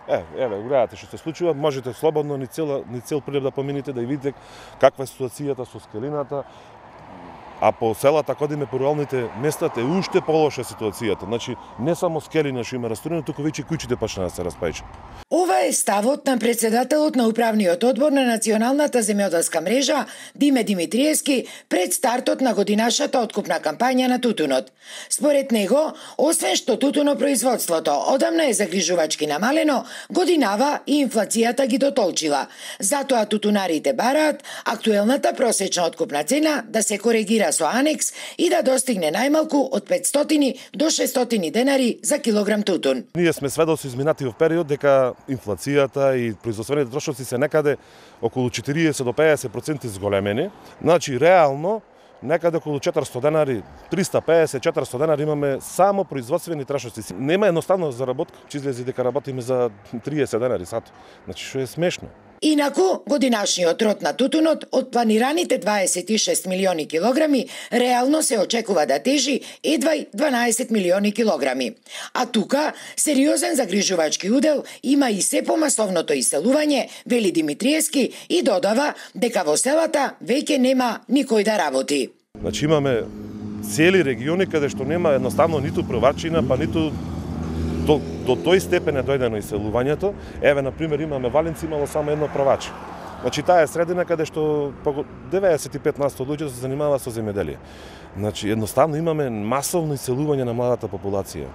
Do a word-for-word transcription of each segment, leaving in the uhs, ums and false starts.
Е, еве, гледате што се случува, можете слободно ни цел ни цел Прилеп да помините да и видите каква е ситуацијата со скелината, а по селата каде име по руралните места е уште полоша ситуацијата. Значи не само скелина што има растурено, туку веќе куќите почна да се распајчат. Ова е ставот на претседателот на управниот одбор на Националната земјоделска мрежа Диме Димитриевски пред стартот на годинашната откупна кампања на тутунот. Според него, освен што тутунопроизводството одамна е загрижувачки намалено, годинава и инфлацијата ги дотолчила. Затоа тутунарите бараат актуелната просечна откупна цена да се коригира со анекс и да достигне најмалку од петстотини до шестстотини денари за килограм тутун. Ние сме сведоци изминативов период дека инфлацијата и производствените трошоци се некаде околу четириесет до педесет проценти зголемени. Значи реално некаде околу четиристотини денари, триста педесет до четиристотини денари имаме само производствени трошоци. Нема едноставно заработка, че излези дека работиме за триесет денари сат. Значи што е смешно. Инаку, годинашниот род на тутунот од планираните дваесет и шест милиони килограми реално се очекува да тежи едва дванаесет милиони килограми. А тука, сериозен загрижувачки удел има и се помасовното иселување, вели Димитриевски, и додава дека во селата веќе нема никој да работи. Значи имаме цели региони каде што нема едноставно ниту првачина, па ниту До, до тој степен е дојдено иселувањето. Еве, на пример, имаме Валенци, имало само едно проваче. Значи, таа е средина каде што деветдесет и пет на сто луѓе се занимава со земјоделие. Значи, едноставно имаме масовно иселување на младата популација.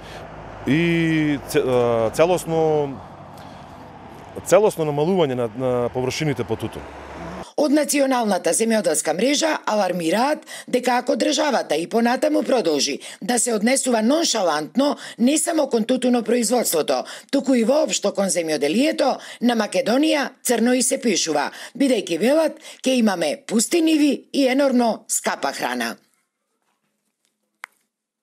И целосно целосно намалување на, на површините по тутун. Од Националната земјоделска мрежа алармираат дека ако државата и понатаму продолжи да се однесува ноншалантно не само кон тутунопроизводството, туку и воопшто кон земјоделието, на Македонија црно и се пишува, бидејќи велат ке имаме пусти ниви и енормно скапа храна.